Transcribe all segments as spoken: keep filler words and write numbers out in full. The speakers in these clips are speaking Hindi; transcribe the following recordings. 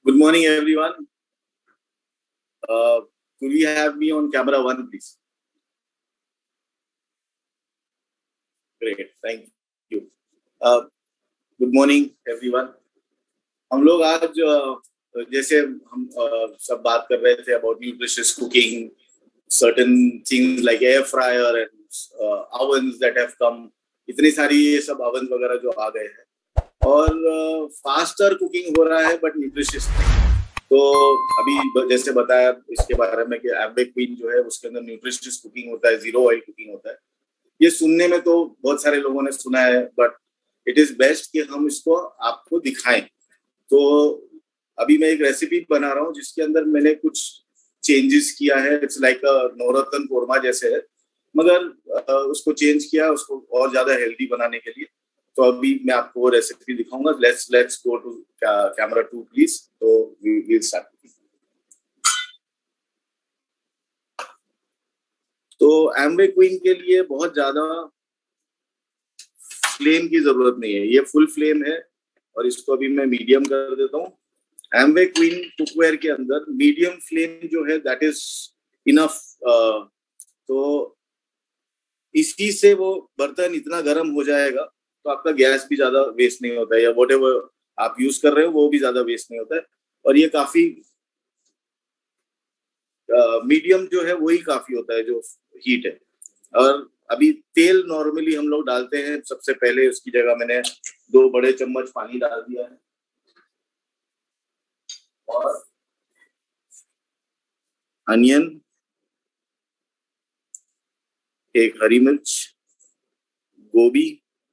Good morning, everyone. Uh, could we have me on camera one, please? Great, thank you. Uh, good morning, everyone. हम लोग आज uh, जैसे हम uh, सब बात कर रहे थे about nutritious cooking, certain things like air fryer and uh, ovens that have come. इतनी सारी ये सब ovens वगैरह जो आ गए हैं और फास्टर uh, कुकिंग हो रहा है बट न्यूट्रिशियस नहीं। तो अभी जैसे बताया इसके बारे में कि एम्बे क्वीन जो है उसके अंदर न्यूट्रिशियस कुकिंग होता है, जीरो ऑयल कुकिंग होता है। ये सुनने में तो बहुत सारे लोगों ने सुना है बट इट इज बेस्ट कि हम इसको आपको दिखाएं। तो अभी मैं एक रेसिपी बना रहा हूँ जिसके अंदर मैंने कुछ चेंजेस किया है। It's like a navratan korma जैसे है, मगर उसको चेंज किया उसको और ज्यादा हेल्दी बनाने के लिए। तो अभी मैं आपको वो रेसिपी दिखाऊंगा। Let's let's go to camera two please. तो वी विल स्टार्ट। तो एम्बे क्वीन के लिए बहुत ज्यादा फ्लेम की जरूरत नहीं है, ये फुल फ्लेम है और इसको अभी मैं मीडियम कर देता हूँ। एम्बे क्वीन कुकवेयर के अंदर मीडियम फ्लेम जो है दैट इज इनफ। तो इसी से वो बर्तन इतना गर्म हो जाएगा तो आपका गैस भी ज्यादा वेस्ट नहीं होता है, या व्हाटएवर आप यूज कर रहे हो वो भी ज्यादा वेस्ट नहीं होता है। और ये काफी मीडियम uh, जो है वही काफी होता है जो हीट है। और अभी तेल नॉर्मली हम लोग डालते हैं, सबसे पहले उसकी जगह मैंने दो बड़े चम्मच पानी डाल दिया है और अनियन, एक हरी मिर्च, गोभी।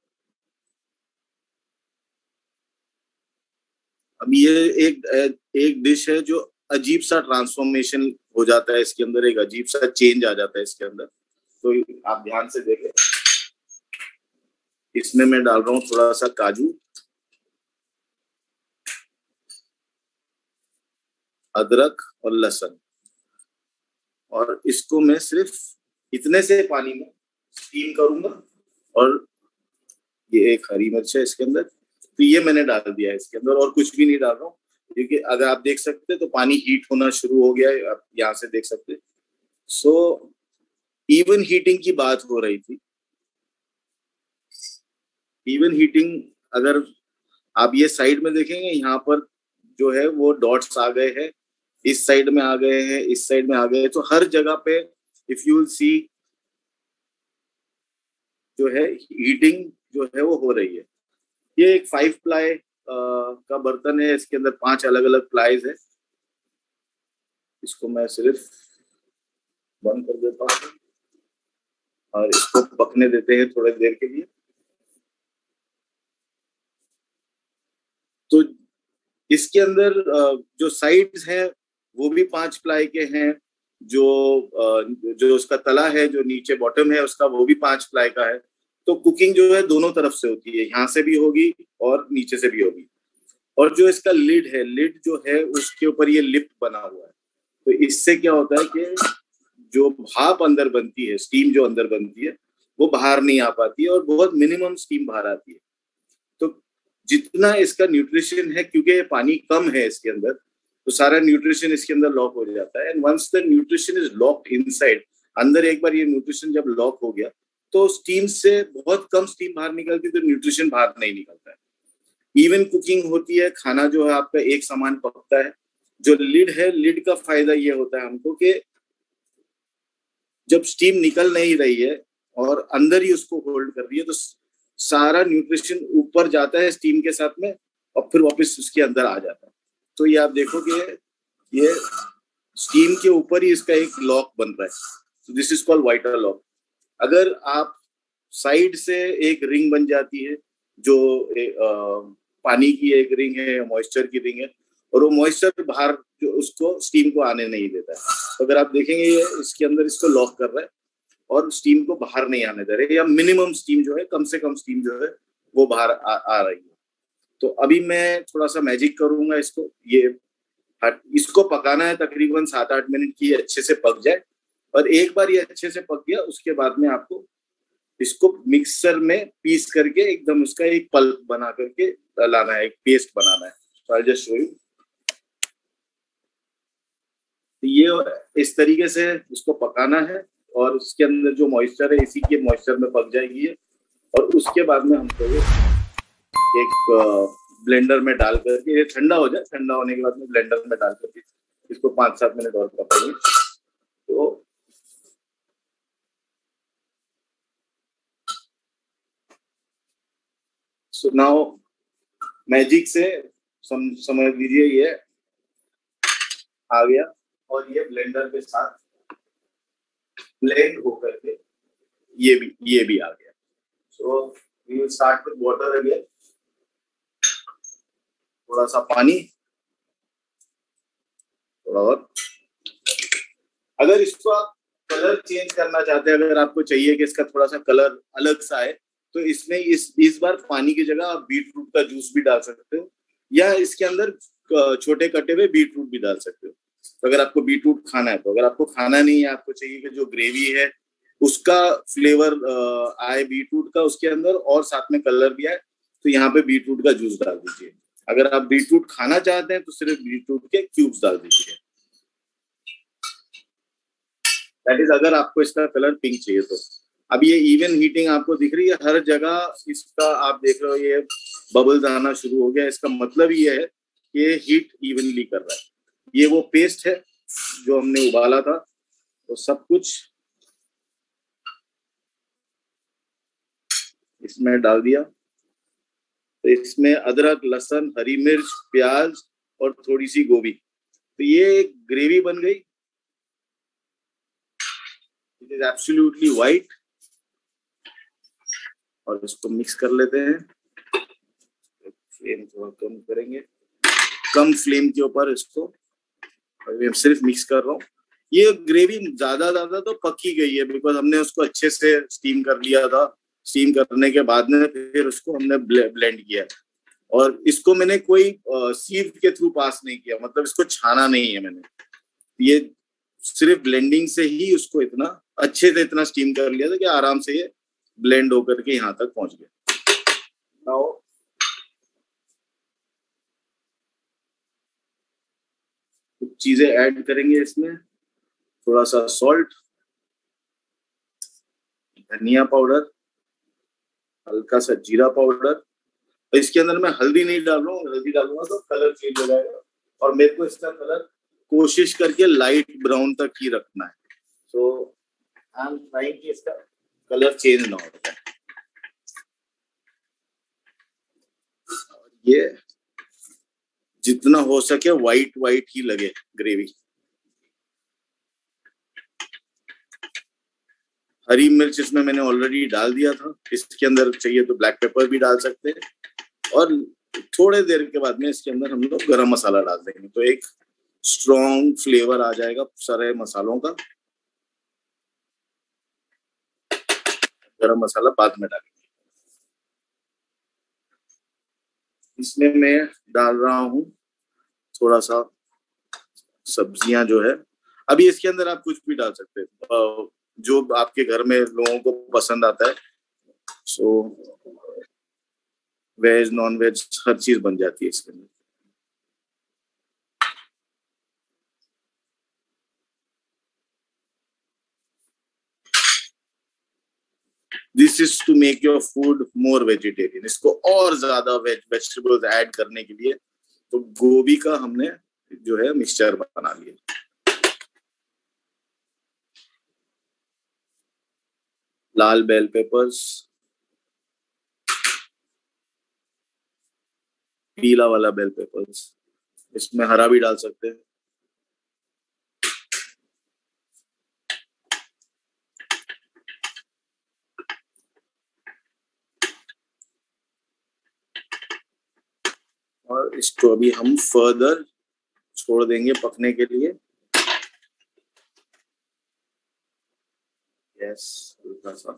अब ये एक एक डिश है जो अजीब सा ट्रांसफॉर्मेशन हो जाता है इसके अंदर, एक अजीब सा चेंज आ जाता है इसके अंदर। तो आप ध्यान से देखें, इसमें मैं डाल रहा हूँ थोड़ा सा काजू, अदरक और लहसुन, और इसको मैं सिर्फ इतने से पानी में स्टीम करूंगा। और ये एक हरी मिर्च है इसके अंदर, तो ये मैंने डाल दिया है इसके अंदर और कुछ भी नहीं डाल रहा हूँ, क्योंकि अगर आप देख सकते हैं तो पानी हीट होना शुरू हो गया है, आप यहाँ से देख सकते हैं। सो इवन हीटिंग की बात हो रही थी। इवन हीटिंग अगर आप ये साइड में देखेंगे, यहाँ पर जो है वो डॉट्स आ गए हैं, इस साइड में आ गए हैं, इस साइड में आ गए हैं। तो हर जगह पे इफ यू विल सी जो है हीटिंग जो है वो हो रही है। ये एक फाइव प्लाई का बर्तन है, इसके अंदर पांच अलग अलग प्लाईज है। इसको मैं सिर्फ बंद कर देता हूँ और इसको पकने देते हैं थोड़ी देर के लिए। तो इसके अंदर जो साइड्स हैं वो भी पांच प्लाई के हैं, जो जो उसका तला है, जो नीचे बॉटम है उसका, वो भी पांच प्लाई का है। तो कुकिंग जो है दोनों तरफ से होती है, यहाँ से भी होगी और नीचे से भी होगी। और जो इसका लिड है, लिड जो है उसके ऊपर ये लिप बना हुआ है। तो इससे क्या होता है कि जो भाप अंदर बनती है, स्टीम जो अंदर बनती है, वो बाहर नहीं आ पाती है और बहुत मिनिमम स्टीम बाहर आती है। तो जितना इसका न्यूट्रिशन है, क्योंकि ये पानी कम है इसके अंदर, तो सारा न्यूट्रिशन इसके अंदर लॉक हो जाता है। And once the nutrition is locked inside, अंदर एक बार ये न्यूट्रिशन जब लॉक हो गया तो स्टीम से बहुत कम स्टीम बाहर निकलती, तो न्यूट्रिशन बाहर नहीं निकलता है। इवन कुकिंग होती है, खाना जो है आपका एक समान पकता है। जो लिड है, लिड का फायदा ये होता है हमको कि जब स्टीम निकल नहीं रही है और अंदर ही उसको होल्ड कर रही है, तो सारा न्यूट्रिशन ऊपर जाता है स्टीम के साथ में और फिर वापस उसके अंदर आ जाता है। तो ये आप देखोगे ये स्टीम के ऊपर ही इसका एक लॉक बन रहा है। This is called water lock. अगर आप साइड से एक रिंग बन जाती है, जो ए, आ, पानी की एक रिंग है, मॉइस्चर की रिंग है, और वो मॉइस्चर बाहर जो उसको स्टीम को आने नहीं देता है। तो अगर आप देखेंगे ये इसके अंदर इसको लॉक कर रहा है और स्टीम को बाहर नहीं आने दे रहे, या मिनिमम स्टीम जो है, कम से कम स्टीम जो है वो बाहर आ, आ रही है। तो अभी मैं थोड़ा सा मैजिक करूंगा इसको। ये इसको पकाना है तकरीबन सात आठ मिनट की, अच्छे से पक जाए। और एक बार ये अच्छे से पक गया उसके बाद में आपको इसको मिक्सर में पीस करके एकदम उसका एक पल्प बना करके लाना है, एक पेस्ट बनाना है। So I'll just show you. तो ये इस तरीके से इसको पकाना है और उसके अंदर जो मॉइस्चर है इसी के मॉइस्चर में पक जाएगी ये। और उसके बाद में हमको ये एक ब्लेंडर में डाल करके ये ठंडा हो जाए, ठंडा होने के बाद में ब्लेंडर में डाल करके इसको पाँच सात मिनट और पकाएंगे। तो सो नाउ मैजिक से सम, समझ लीजिए ये आ गया और ये ब्लेंडर के साथ ब्लेंड होकर के ये भी ये भी आ गया। So we will start with water again, थोड़ा सा पानी, थोड़ा और। अगर इसको आप कलर चेंज करना चाहते हैं, अगर आपको चाहिए कि इसका थोड़ा सा कलर अलग सा है, तो इसमें इस इस बार पानी की जगह आप बीट रूट का जूस भी डाल सकते हो या इसके अंदर छोटे कटे हुए बीट रूट भी डाल सकते हो। तो अगर आपको बीट रूट खाना है, तो अगर आपको खाना नहीं है, आपको चाहिए कि जो ग्रेवी है उसका फ्लेवर आए बीट रूट का उसके अंदर और साथ में कलर भी आए, तो यहाँ पे बीट रूट का जूस डाल दीजिए। अगर आप बीट रूट खाना चाहते हैं तो सिर्फ बीट रूट के क्यूब्स डाल दीजिए। दैट इज अगर आपको इसका कलर पिंक चाहिए तो। अब ये इवन हीटिंग आपको दिख रही है हर जगह, इसका आप देख रहे हो ये बबल्स आना शुरू हो गया। इसका मतलब ये है कि ये हीट इवनली कर रहा है। ये वो पेस्ट है जो हमने उबाला था, तो सब कुछ इसमें डाल दिया। तो इसमें अदरक, लहसुन, हरी मिर्च, प्याज और थोड़ी सी गोभी, तो ये एक ग्रेवी बन गई। It is absolutely white. और इसको मिक्स कर लेते हैं। फ्लेम थोड़ा कम करेंगे, कम फ्लेम के ऊपर इसको मैं सिर्फ मिक्स कर रहा हूँ। ये ग्रेवी ज्यादा ज्यादा तो पकी गई है बिकॉज हमने उसको अच्छे से स्टीम कर लिया था। स्टीम करने के बाद में फिर उसको हमने ब्लेंड किया और इसको मैंने कोई सीव के थ्रू पास नहीं किया, मतलब इसको छाना नहीं है मैंने। ये सिर्फ ब्लेंडिंग से ही उसको इतना अच्छे से इतना स्टीम कर लिया था कि आराम से ये ब्लेंड होकर के यहाँ तक पहुंच गया। नाउ कुछ चीजें ऐड करेंगे इसमें, थोड़ा सा सॉल्ट, धनिया पाउडर, हल्का सा जीरा पाउडर। तो इसके अंदर मैं हल्दी नहीं डाल रहा हूँ, हल्दी डालूंगा तो कलर चेंज हो जाएगा और मेरे को इसका कलर कोशिश करके लाइट ब्राउन तक ही रखना है। सो आई एम ट्राइंग कि इसका कलर चेंज ना हो। ये जितना हो सके वाइट वाइट ही लगे ग्रेवी। हरी मिर्च इसमें मैंने ऑलरेडी डाल दिया था, इसके अंदर चाहिए तो ब्लैक पेपर भी डाल सकते हैं। और थोड़े देर के बाद में इसके अंदर हम लोग गरम मसाला डाल देंगे, तो एक स्ट्रॉन्ग फ्लेवर आ जाएगा सारे मसालों का। गरम मसाला बाद में डालेंगे। इसमें मैं डाल रहा हूँ थोड़ा सा सब्जियां जो है। अभी इसके अंदर आप कुछ भी डाल सकते हैं जो आपके घर में लोगों को पसंद आता है। सो वेज नॉन वेज हर चीज बन जाती है इसके अंदर। This is to make your food more vegetarian. इसको और ज्यादा वेज वेजिटेबल्स ऐड करने के लिए तो गोभी का हमने जो है मिक्सचर बना लिया। लाल बेल पेपर्स, पीला वाला बेल पेपर्स, इसमें हरा भी डाल सकते हैं। और इसको अभी हम फर्दर छोड़ देंगे पकने के लिए। यस, हल्का सा।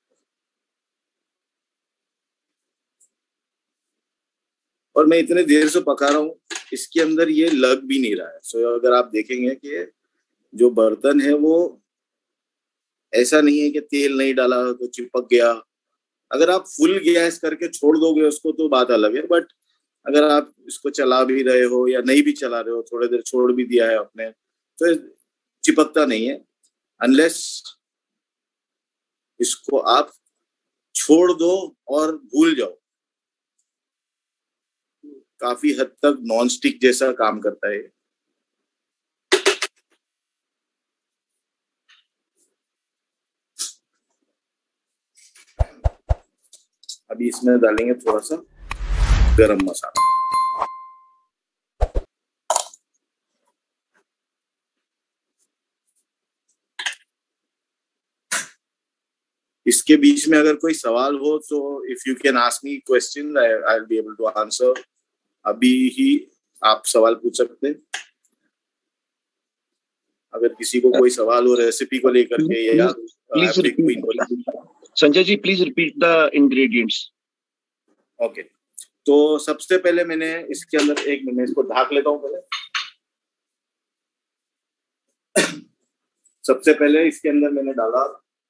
और मैं इतने देर से पका रहा हूँ, इसके अंदर ये लग भी नहीं रहा है। सो अगर आप देखेंगे कि जो बर्तन है वो ऐसा नहीं है कि तेल नहीं डाला तो चिपक गया। अगर आप फुल गैस करके छोड़ दोगे उसको तो बात अलग है, बट अगर आप इसको चला भी रहे हो या नहीं भी चला रहे हो, थोड़ी देर छोड़ भी दिया है आपने, तो चिपकता नहीं है अनलेस इसको आप छोड़ दो और भूल जाओ। काफी हद तक नॉन स्टिक जैसा काम करता है। अभी इसमें डालेंगे थोड़ा सा गरम मसाला। इसके बीच में अगर कोई सवाल हो तो if you can ask me question, I will be able to answer. अभी ही आप सवाल पूछ सकते हैं अगर किसी को कोई सवाल हो रेसिपी को लेकर के या क्वीन को। Sanjay ji please repeat the ingredients. Okay, तो सबसे पहले मैंने इसके अंदर एक मिनट इसको ढाक लेता हूँ पहले। सबसे पहले इसके अंदर मैंने डाला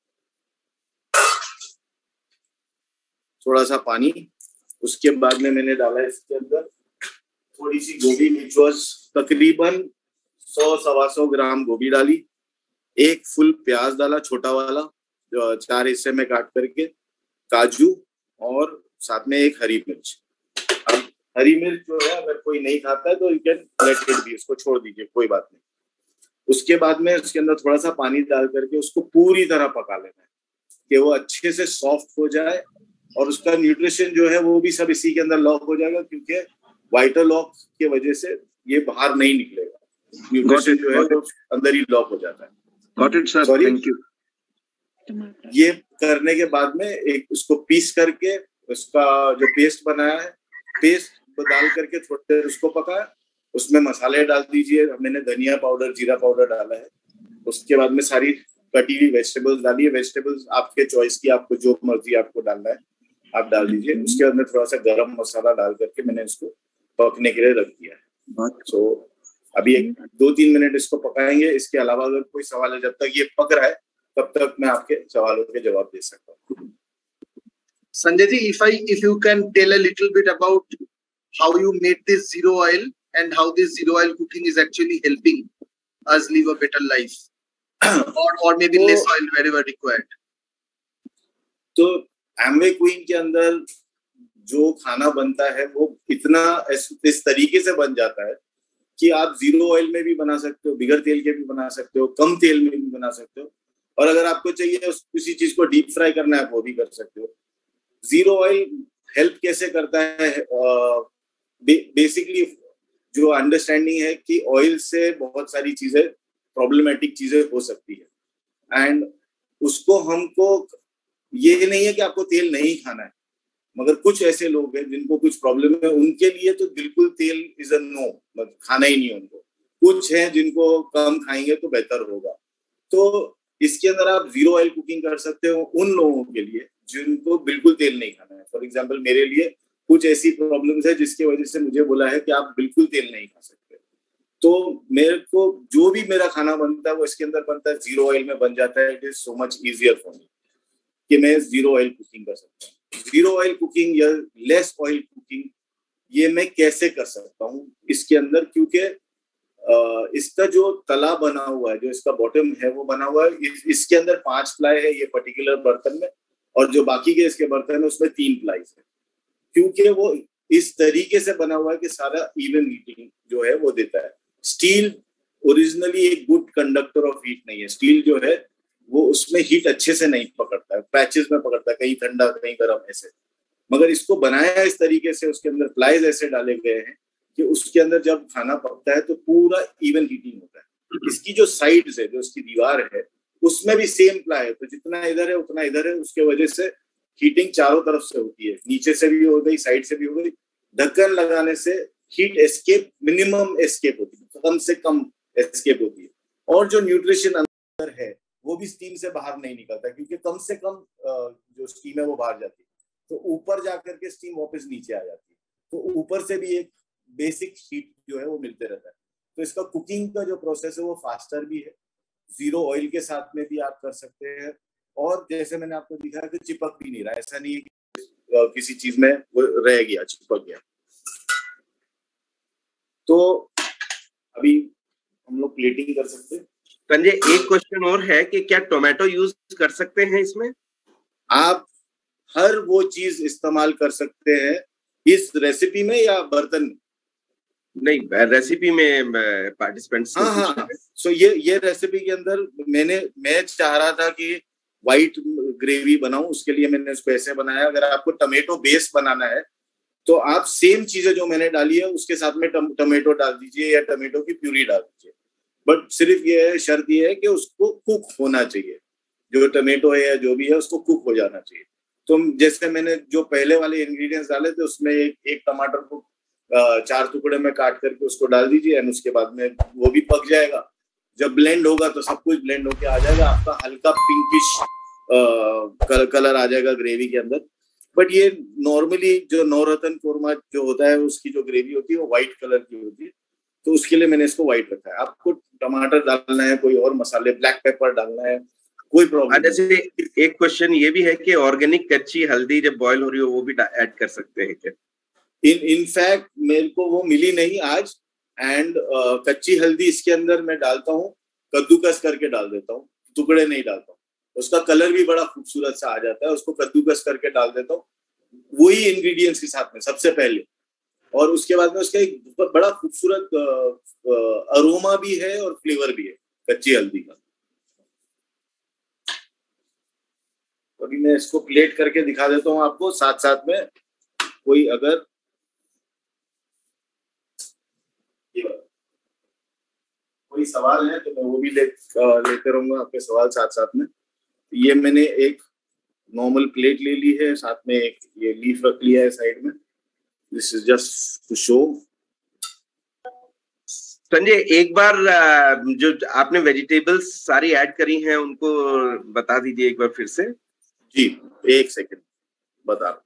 थोड़ा सा पानी। उसके बाद में मैंने डाला इसके अंदर थोड़ी सी गोभी, विच वॉज तकरीबन सौ सवा सौ ग्राम गोभी डाली। एक फुल प्याज डाला छोटा वाला, जो चार हिस्से में काट करके, काजू और साथ में एक हरी मिर्च। अब हरी मिर्च जो है अगर कोई नहीं खाता है तो you can let it be, उसको छोड़ दीजिए, कोई बात नहीं। उसके बाद में उसके अंदर थोड़ा सा पानी डाल करके उसको पूरी तरह पका लेना है कि वो अच्छे से सॉफ्ट हो जाए और उसका न्यूट्रिशन जो है वो भी सब इसी के अंदर लॉक हो जाएगा, क्योंकि वाइटल लॉक की वजह से ये बाहर नहीं निकलेगा। न्यूट्रिशन जो है वो अंदर ही लॉक हो जाता है। Got it sir, thank you. ये करने के बाद में एक उसको पीस करके उसका जो पेस्ट बनाया है, पेस्ट डाल करके थोड़ी देर उसको पकाया। उसमें मसाले डाल दीजिए, मैंने धनिया पाउडर, जीरा पाउडर डाला है। उसके बाद में सारी कटी हुई वेजिटेबल्स डालिए। वेजिटेबल्स आपके चॉइस की, आपको जो मर्जी आपको डालना है आप डाल दीजिए। उसके बाद में थोड़ा सा गरम मसाला डाल करके मैंने इसको पकने के लिए रख दिया है। सो so, अभी एक दो तीन मिनट इसको पकाएंगे। इसके अलावा अगर कोई सवाल है, जब तक ये पक रहा है तब तक मैं आपके सवालों के जवाब दे सकता हूँ। Sanjay ji, if I if you can tell a little bit about how you made this zero oil and how this zero oil cooking is actually helping us live a better life, or or maybe less oil wherever required. तो एमवे क्वीन के अंदर जो खाना बनता है वो इतना इस, इस तरीके से बन जाता है कि आप जीरो ऑयल में भी बना सकते हो, बिगर तेल के भी बना सकते हो, कम तेल में भी बना सकते हो, और अगर आपको चाहिए उस किसी चीज को डीप फ्राई करना है वो भी कर सकते हो। जीरो ऑयल हेल्प कैसे करता है? बेसिकली जो अंडरस्टैंडिंग है कि ऑयल से बहुत सारी चीजें, प्रॉब्लमेटिक चीजें हो सकती है, एंड उसको हमको ये नहीं है कि आपको तेल नहीं खाना है, मगर कुछ ऐसे लोग हैं जिनको कुछ प्रॉब्लम है, उनके लिए तो बिल्कुल तेल इज अ नो, मतलब खाना ही नहीं उनको। कुछ हैं जिनको कम खाएंगे तो बेहतर होगा। तो इसके अंदर आप जीरो ऑयल कुकिंग कर सकते हो उन लोगों के लिए जिनको बिल्कुल तेल नहीं खाना है। फॉर एग्जाम्पल मेरे लिए कुछ ऐसी प्रॉब्लम्स है जिसकी वजह से मुझे बोला है कि आप बिल्कुल तेल नहीं खा सकते। तो मेरे को जो भी मेरा खाना बनता है वो इसके अंदर बनता है, जीरो ऑयल में बन जाता है। It is so much easier for me कि मैं जीरो ऑयल कुकिंग कर सकता हूँ। जीरो ऑयल कुकिंग या लेस ऑयल कुकिंग ये मैं कैसे कर सकता हूँ इसके अंदर, क्योंकि इसका जो तला बना हुआ है, जो इसका बॉटम है वो बना हुआ है, इस, इसके अंदर पांच प्लाई है ये पर्टिकुलर बर्तन में, और जो बाकी के इसके बर्तन है उसमें तीन प्लाई है, क्योंकि वो इस तरीके से बना हुआ है कि सारा इवन हीटिंग जो है वो देता है। स्टील ओरिजिनली एक गुड कंडक्टर ऑफ हीट नहीं है। स्टील जो है वो उसमें हीट अच्छे से नहीं पकड़ता है, पैचेस में पकड़ता है, कहीं ठंडा कहीं गर्म ऐसे। मगर इसको बनाया इस तरीके से, उसके अंदर प्लाइज ऐसे डाले गए हैं कि उसके अंदर जब खाना पकता है तो पूरा इवन हीटिंग होता है। इसकी जो साइड्स है, जो इसकी दीवार है, उसमें भी सेम प्लाई है, तो जितना इधर है उतना इधर है। उसके वजह से हीटिंग चारों तरफ से होती है, नीचे से भी हो गई, साइड से भी हो गई। ढक्कन लगाने से हीट एस्केप, मिनिमम एस्केप होती है, कम से कम एस्केप होती है, और जो न्यूट्रिशन अंदर है वो भी स्टीम से बाहर नहीं निकलता, क्योंकि कम से कम जो स्टीम है वो बाहर जाती है, तो ऊपर जाकर के स्टीम वापस नीचे आ जाती है। तो ऊपर से भी एक बेसिक हीट जो है वो मिलते रहता है। तो इसका कुकिंग का जो प्रोसेस है वो फास्टर भी है। जीरो ऑयल के साथ में भी आप कर सकते हैं, और जैसे मैंने आपको दिखाया कि चिपक भी नहीं रहा, ऐसा नहीं है कि किसी चीज में वो रह गया, चिपक गया। तो अभी हम लोग प्लेटिंग कर सकते हैं। संजय, एक क्वेश्चन और है कि क्या टोमेटो यूज कर सकते हैं इसमें? आप हर वो चीज इस्तेमाल कर सकते हैं इस रेसिपी में या बर्तन में? नहीं, रेसिपी में पार्टिसिपेंट्स हाँ हाँ, सो ये ये रेसिपी के अंदर मैंने मैं चाह रहा था कि व्हाइट ग्रेवी बनाऊं, उसके लिए मैंने इसको ऐसे बनाया। अगर आपको टमेटो बेस बनाना है तो आप सेम चीजें जो मैंने डाली है उसके साथ में टम, टमेटो डाल दीजिए या टमेटो की प्यूरी डाल दीजिए, बट सिर्फ ये है, शर्त ये है कि उसको कुक होना चाहिए, जो टमेटो है या जो भी है उसको कुक हो जाना चाहिए। तो जैसे मैंने जो पहले वाले इंग्रेडिएंट्स डाले थे उसमें एक, एक टमाटर को चार टुकड़े में काट करके उसको डाल दीजिए एंड उसके बाद में वो भी पक जाएगा। जब ब्लेंड होगा तो सब कुछ ब्लेंड होके आ जाएगा, आपका हल्का पिंकिश कल, कलर आ जाएगा ग्रेवी के अंदर। बट ये नॉर्मली जो नौरतन कोरमा जो होता है उसकी जो ग्रेवी होती है वो व्हाइट कलर की होती है, तो उसके लिए मैंने इसको व्हाइट रखा है। आपको टमाटर डालना है, कोई और मसाले, ब्लैक पेपर डालना है, कोई प्रॉब्लम। जैसे एक क्वेश्चन ये भी है कि ऑर्गेनिक कच्ची हल्दी जब बॉयल हो रही हो वो भी ऐड कर सकते हैं क्या? इन इनफैक्ट मेरे को वो मिली नहीं आज, एंड uh, कच्ची हल्दी इसके अंदर मैं डालता हूँ, कद्दूकस करके डाल देता हूँ, टुकड़े नहीं डालता हूँ। उसका कलर भी बड़ा खूबसूरत सा आ जाता है, उसको कद्दूकस करके डाल देता हूँ वही इंग्रेडिएंट्स के साथ में सबसे पहले, और उसके बाद में उसका एक बड़ा खूबसूरत अरोमा भी है और फ्लेवर भी है कच्ची हल्दी का। अभी मैं इसको प्लेट करके दिखा देता हूँ आपको साथ साथ में, कोई अगर कोई सवाल है तो मैं वो भी ले लेते रहूंगा आपके सवाल साथ साथ में। ये मैंने एक नॉर्मल प्लेट ले ली है, साथ में एक ये लीफ रख लिया है साइड में। This is just to show. Sanjay, एक बार जो आपने वेजिटेबल्स सारी ऐड करी हैं उनको बता दीजिए एक बार फिर से। जी एक सेकंड बता।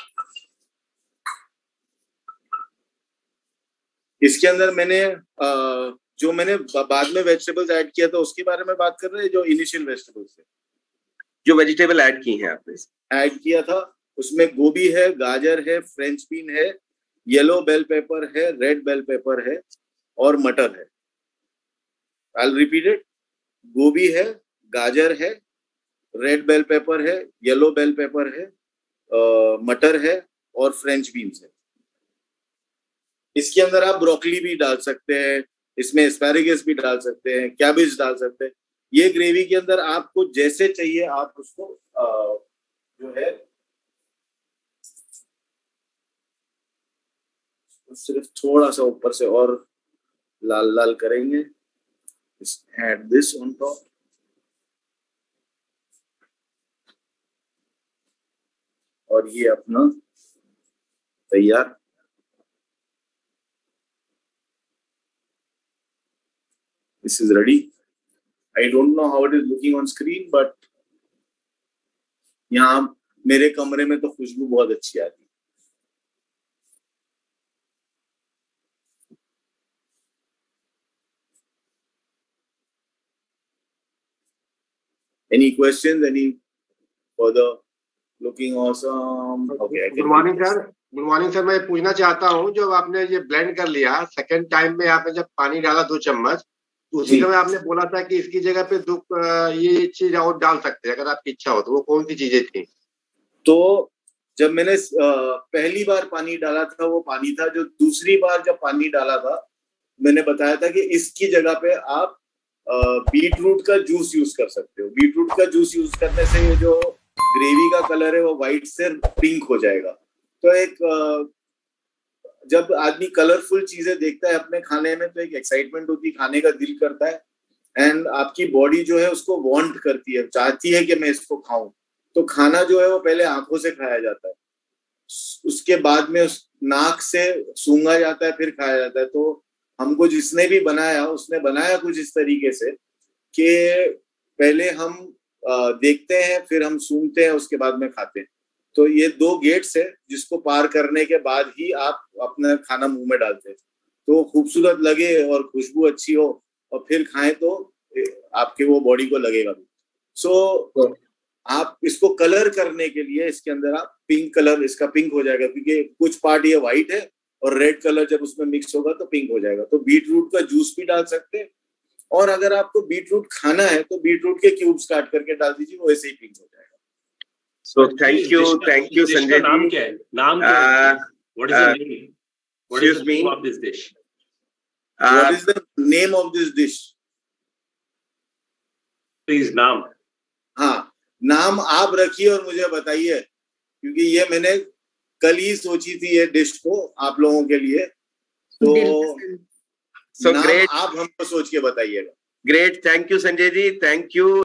इसके अंदर मैंने आ, जो मैंने बाद में वेजिटेबल्स ऐड किया था उसके बारे में बात कर रहे हैं, जो इनिशियल वेजिटेबल्स है, जो वेजिटेबल ऐड की हैं आपने ऐड किया था उसमें गोभी है, गाजर है, फ्रेंच बीन है, येलो बेल पेपर है, रेड बेल पेपर है और मटर है। I will repeat it. गोभी है, गाजर है, रेड बेल पेपर है, येलो बेल पेपर है, आ, मटर है और फ्रेंच बीन्स है। इसके अंदर आप ब्रोकली भी डाल सकते हैं, इसमें एस्पैरागस भी डाल सकते हैं, कैबेज डाल सकते हैं। ये ग्रेवी के अंदर आपको जैसे चाहिए आप उसको आ, जो है सिर्फ थोड़ा सा ऊपर से और लाल लाल करेंगे। Add this on top. और ये अपना तैयार। This is ready. I don't know how it is looking on screen, but यहाँ मेरे कमरे में तो खुशबू बहुत अच्छी आती है। Any questions? Any further? Looking awesome. Okay. Good morning, sir. Good morning sir. मैं पूछना चाहता हूँ, जब आपने ये ब्लेंड कर लिया सेकंड टाइम में आपने जब पानी डाला दो चम्मच, तो उसी समय आपने बोला था कि इसकी जगह पे दो ये चीज और डाल सकते हैं अगर आपकी इच्छा हो, तो वो कौन सी चीजें थी? तो जब मैंने पहली बार पानी डाला था वो पानी था, जो दूसरी बार जब पानी डाला था मैंने बताया था कि इसकी जगह पे आप बीट रूट का जूस यूज कर सकते हो। बीट रूट का जूस यूज करने से ये जो ग्रेवी का कलर है वो व्हाइट से पिंक हो जाएगा। तो एक जब आदमी कलरफुल चीजें देखता है अपने खाने में तो एक एक्साइटमेंट होती है, खाने का दिल करता है, एंड आपकी बॉडी जो है उसको वांट करती है, चाहती है कि मैं इसको खाऊं। तो खाना जो है वो पहले आंखों से खाया जाता है, उसके बाद में उस नाक से सूंघा जाता है, फिर खाया जाता है। तो हमको जिसने भी बनाया उसने बनाया कुछ इस तरीके से कि पहले हम देखते हैं, फिर हम सूंघते हैं, उसके बाद में खाते हैं। तो ये दो गेट्स है जिसको पार करने के बाद ही आप अपना खाना मुंह में डालते हैं। तो खूबसूरत लगे और खुशबू अच्छी हो और फिर खाएं तो आपके वो बॉडी को लगेगा भी। सो so, आप इसको कलर करने के लिए इसके अंदर आप पिंक कलर, इसका पिंक हो जाएगा क्योंकि कुछ पार्ट ये व्हाइट है और रेड कलर जब उसमें मिक्स होगा तो पिंक हो जाएगा। तो बीट रूट का जूस भी डाल सकते हैं और अगर आपको बीट रूट खाना है तो बीट रूट के क्यूब्स काट करके डाल दीजिए, वो ऐसे ही पिंक हो जाएगा। So thank you, thank you Sanjay नाम जी। क्या है? नाम क्या है? What is the name? What is the excuse me? name of this dish? What is the name of this dish? Please, नाम. हाँ, नाम आप रखिए और मुझे बताइए, क्योंकि ये मैंने कल ही सोची थी ये डिश को आप लोगों के लिए, तो So नाम great. आप हमको सोच के बताइएगा। Great, thank you Sanjay ji, thank you.